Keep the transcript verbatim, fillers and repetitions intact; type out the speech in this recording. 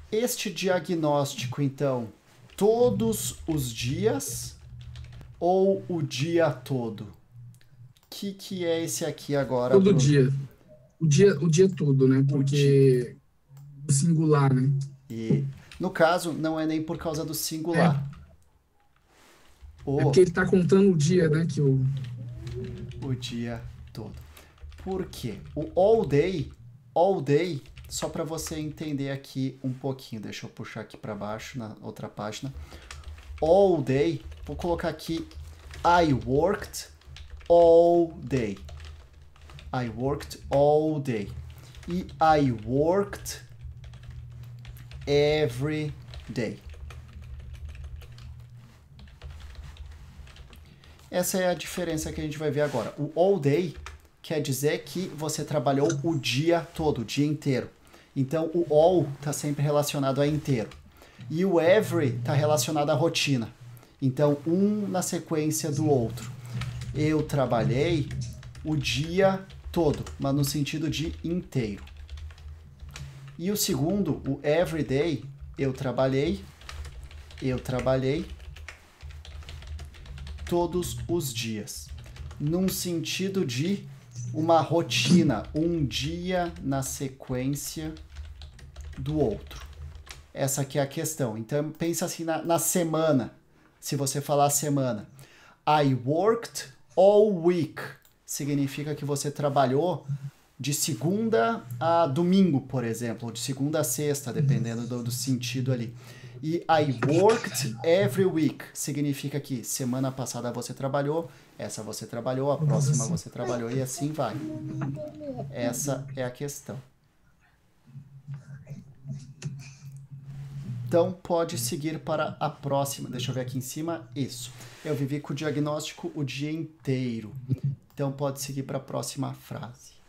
Este diagnóstico, então, todos os dias ou o dia todo? O que, que é esse aqui agora, Todo Bruno? dia. O dia, o dia todo, né? O di... Porque o singular, né? E, no caso, não é nem por causa do É, singular. é O, porque ele tá contando o dia, né? Que o, o dia todo. Por quê? O all day, all day, só para você entender aqui um pouquinho. Deixa eu puxar aqui para baixo, na outra página. All day, vou colocar aqui I worked all day. I worked all day. E I worked every day. Essa é a diferença que a gente vai ver agora. O all day quer dizer que você trabalhou o dia todo, o dia inteiro. Então, o all está sempre relacionado a inteiro. E o every está relacionado à rotina. Então, um na sequência do outro. Eu trabalhei o dia todo, mas no sentido de inteiro. E o segundo, o everyday, eu trabalhei, eu trabalhei todos os dias. Num sentido de uma rotina, um dia na sequência do outro. Essa aqui é a questão. Então, pensa assim na, na semana. Se você falar semana. I worked all week. Significa que você trabalhou de segunda a domingo, por exemplo. Ou de segunda a sexta, dependendo do, do sentido ali. E I worked every week. Significa que semana passada você trabalhou, essa você trabalhou, a próxima você trabalhou e assim vai. Essa é a questão. Então, pode seguir para a próxima. Deixa eu ver aqui em cima. Isso. Eu vivi com o diagnóstico o dia inteiro. Então, pode seguir para a próxima frase.